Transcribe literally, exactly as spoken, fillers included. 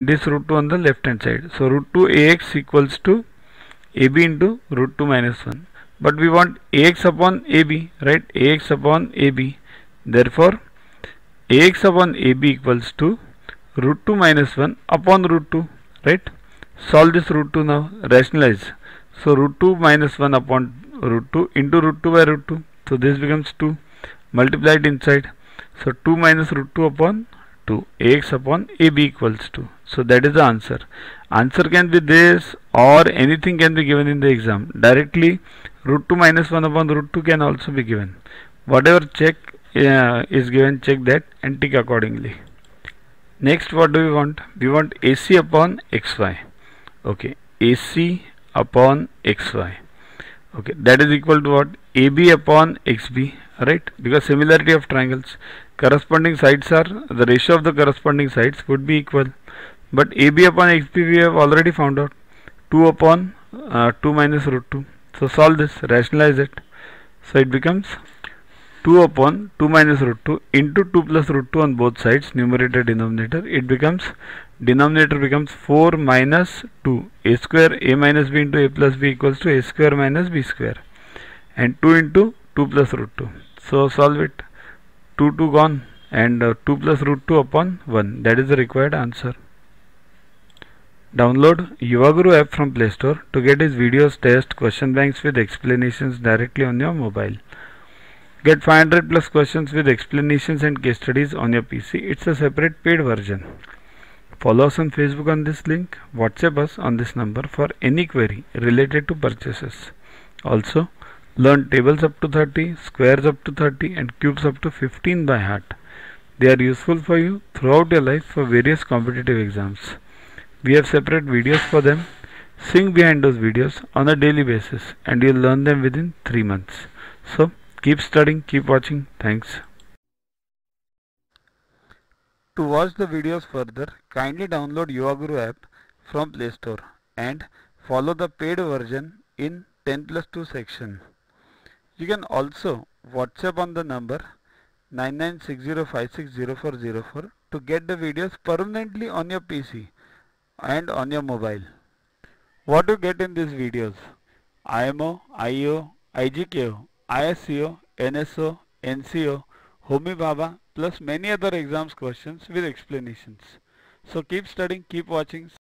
this root two on the left hand side. So root two ax equals to ab into root two minus one. But we want ax upon ab, right? Ax upon ab. Therefore ax upon ab equals to root two minus one upon root two, right? Solve this root two now, rationalize. So root two minus one upon root two into root two by root two. So this becomes two, multiplied inside. So two minus root two upon two, ax upon ab equals two. So that is the answer. Answer can be this, or anything can be given in the exam. Directly root two minus one upon root two can also be given. Whatever check uh, is given, check that and tick accordingly. Next, what do we want? We want ac upon xy. Okay, ac upon xy. Okay, that is equal to what? Ab upon xb, right? Because similarity of triangles, corresponding sides are, the ratio of the corresponding sides would be equal. But ab upon xb we have already found out, two upon uh, two minus root two. So solve this, rationalize it. So it becomes two upon two minus root two into two plus root two on both sides, numerator denominator. It becomes, denominator becomes four minus two, a square a minus b into a plus b equals to a square minus b square, and two into two plus root two. So solve it, two two gone, and uh, two plus root two upon one, that is the required answer. Download Yuvaguru app from Play Store to get his videos, tests, question banks with explanations directly on your mobile. Get five hundred plus questions with explanations and case studies on your P C. It's a separate paid version. Follow us on Facebook on this link. WhatsApp us on this number for any query related to purchases. Also, learn tables up to thirty, squares up to thirty and cubes up to fifteen by heart. They are useful for you throughout your life for various competitive exams. We have separate videos for them. Sing behind those videos on a daily basis and you'll learn them within three months. So, keep studying, keep watching. Thanks. To watch the videos further, kindly download Yuvaguru app from Play Store and follow the paid version in ten plus two section. You can also WhatsApp on the number nine nine six zero five six zero four zero four to get the videos permanently on your P C and on your mobile. What you get in these videos? I M O, I E O, I G K O, I S C O, N S O, N C O, Homi Bhabha, plus many other exams questions with explanations. So keep studying, keep watching.